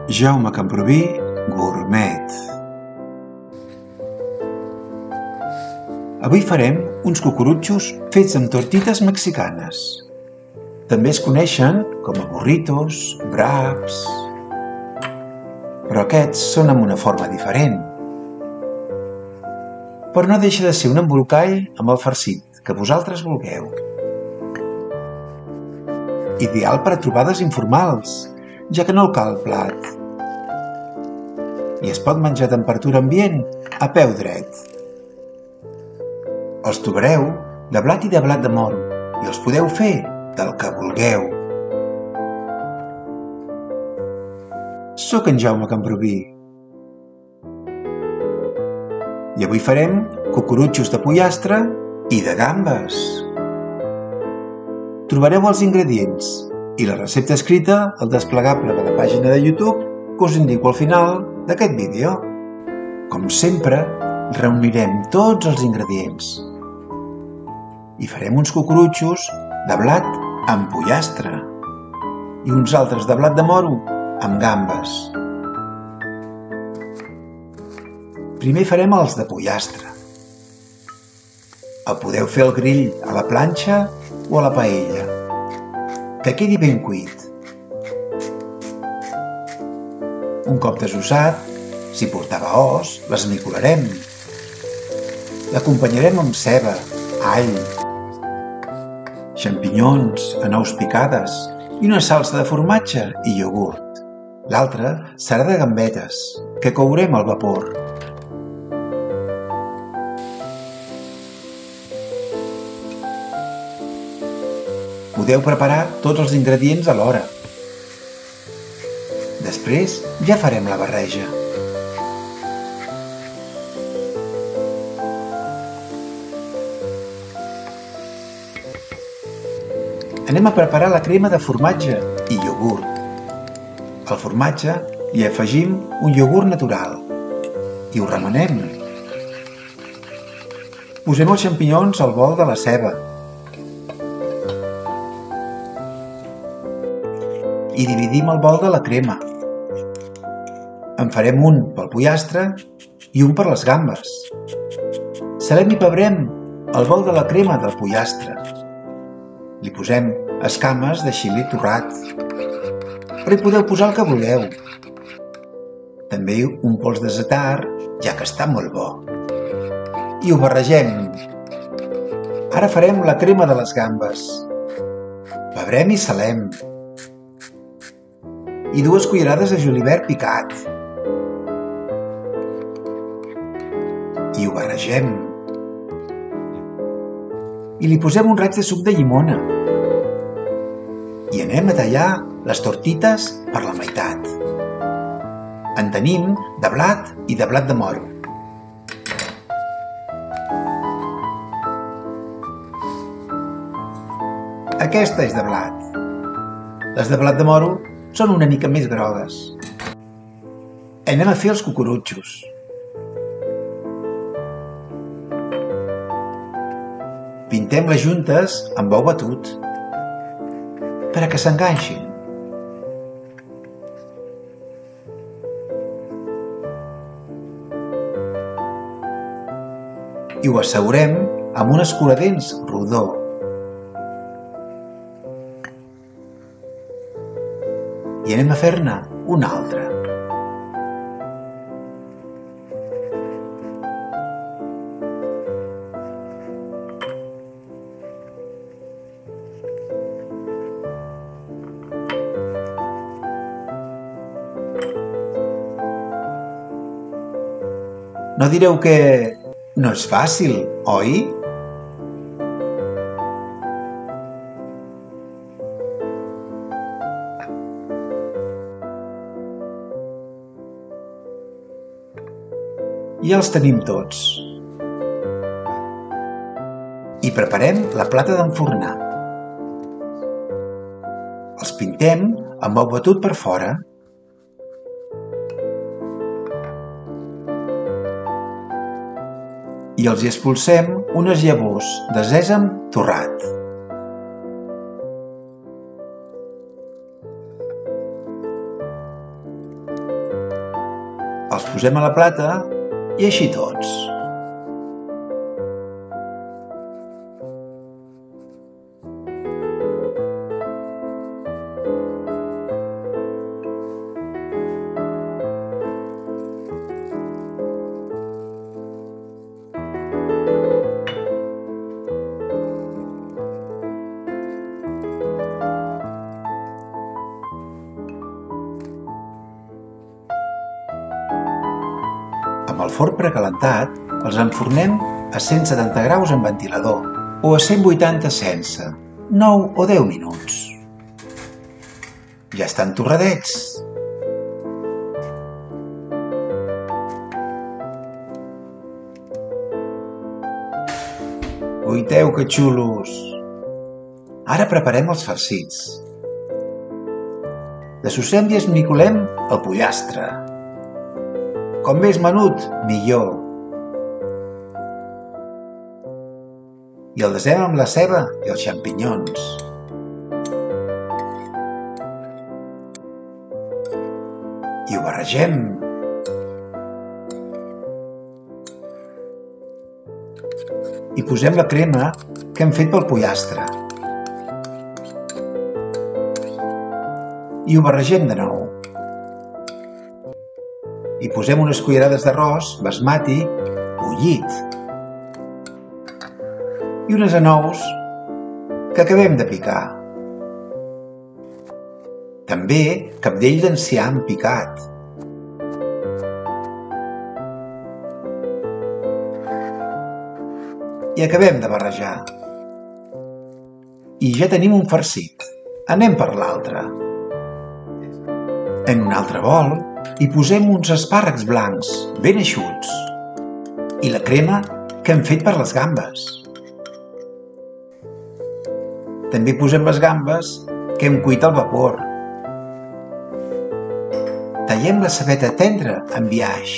Jaume Camprubí, Gourmet. Avui farem uns cucurutxos fets amb tortites mexicanes. També es coneixen com a burritos, wraps, però aquests són amb una forma diferent. Però no deixa de ser un embolcall amb el farcit que vosaltres vulgueu. Ideal per a trobades informals, ja que no el cal plat. I es pot menjar a temperatura ambient a peu dret. Els trobareu de blat i de blat de moro i els podeu fer del que vulgueu. Soc en Jaume Camprubí i avui farem cucurutxos de pollastre i de gambes. Trobareu els ingredients i la recepta escrita al desplegable de la pàgina de YouTube que us indico al final d'aquest vídeo. Com sempre, reunirem tots els ingredients i farem uns cucurutxos de blat amb pollastre i uns altres de blat de moro amb gambes. Primer farem els de pollastre. El podeu fer al grill, a la planxa o a la paella, que quedi ben cuit. Un cop desossat, si portava os, l'esmicolarem. L'acompanyarem amb ceba, all, xampinyons, anous picades i una salsa de formatge i iogurt. L'altra serà de gambetes, que courem al vapor. Podeu preparar tots els ingredients alhora. Després ja farem la barreja. Anem a preparar la crema de formatge i iogurt. Al formatge hi afegim un iogurt natural i ho remenem. Posem els xampinyons al bol de la ceba i dividim el bol de la crema. En farem un pel pollastre i un per les gambes. Salem i pebrem el bol de la crema del pollastre. Li posem escames de xili torrat, però hi podeu posar el que vulgueu. També un pols de zetar, ja que està molt bo. I ho barregem. Ara farem la crema de les gambes. Pebrem i salem. I 2 cullerades de julivert picat. I ho barregem. I li posem un raig de suc de llimona. I anem a tallar les tortites per la meitat. En tenim de blat i de blat de moro. Aquesta és de blat. Les de blat de moro són una mica més grogues. Anem a fer els cucurutxos. Pintem les juntes amb ou batut per a que s'enganxin. I ho assegurem amb un escuradents rodó. I anem a fer-ne un altre. No direu que no és fàcil, oi? Ja els tenim tots. I preparem la plata d'enfornar. Els pintem amb ou batut per fora. I els hi expulsem unes llavors de sèsam torrat. Els posem a la plata i així tots. Amb el forn precalentat, els enfornem a 170 graus amb ventilador o a 180 sense, 9 o 10 minuts. Ja estan torradets. Guaiteu, que xulos! Ara preparem els farcits. Dessossem i esmicolem el pollastre. Com més menut, millor. I el desem amb la ceba i els xampinyons. I ho barregem. I posem la crema que hem fet pel pollastre. I ho barregem de nou. I posem unes cullerades d'arròs basmati bullit. I unes anous que acabem de picar. També cabdell d'enciam picat. I acabem de barrejar. I ja tenim un farcit. Anem per l'altre. En un altre bol hi posem uns espàrrecs blancs ben eixuts i la crema que hem fet per les gambes. També posem les gambes que hem cuit al vapor. Tallem la cebeta tendra en biaix.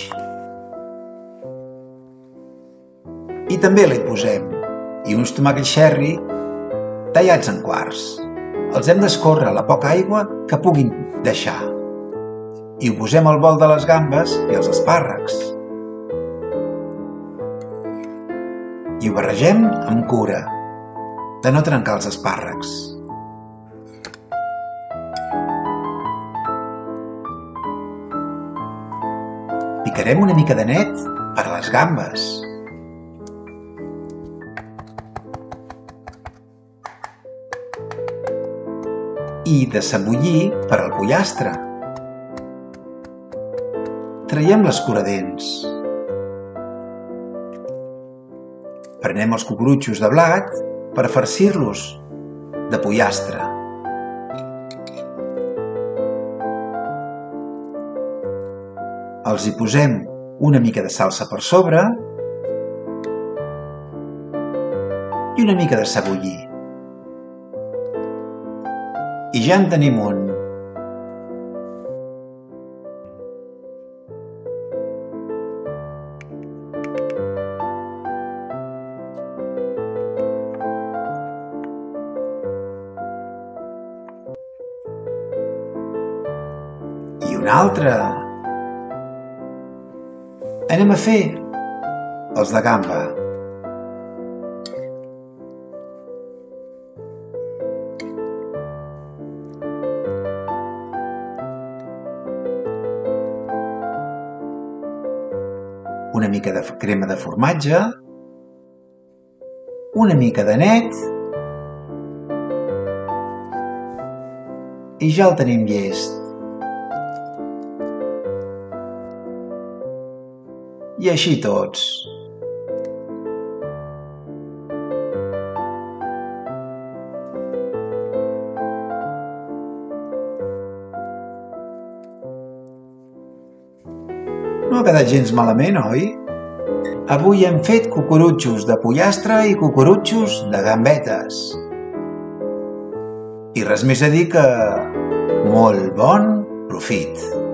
I també li posem uns tomàquets cherry tallats en quarts. Els hem d'escórrer a la poca aigua que puguin deixar. I ho posem al bol de les gambes i els espàrrecs. I ho barregem amb cura, de no trencar els espàrrecs. Picarem una mica de net per a les gambes. I de cebollí per al pollastre. Traiem l'escuradents. Prenem els cucurutxos de blat per farcir-los de pollastre. Els hi posem una mica de salsa per sobre i una mica de cebollí. I ja en tenim un. I un altre. Anem a fer els de gamba. Una mica de crema de formatge, una mica de net i ja el tenim llest. I així tots. No ha quedat gens malament, oi? Avui hem fet cucurutxos de pollastre i cucurutxos de gambetes. I res més a dir que molt bon profit!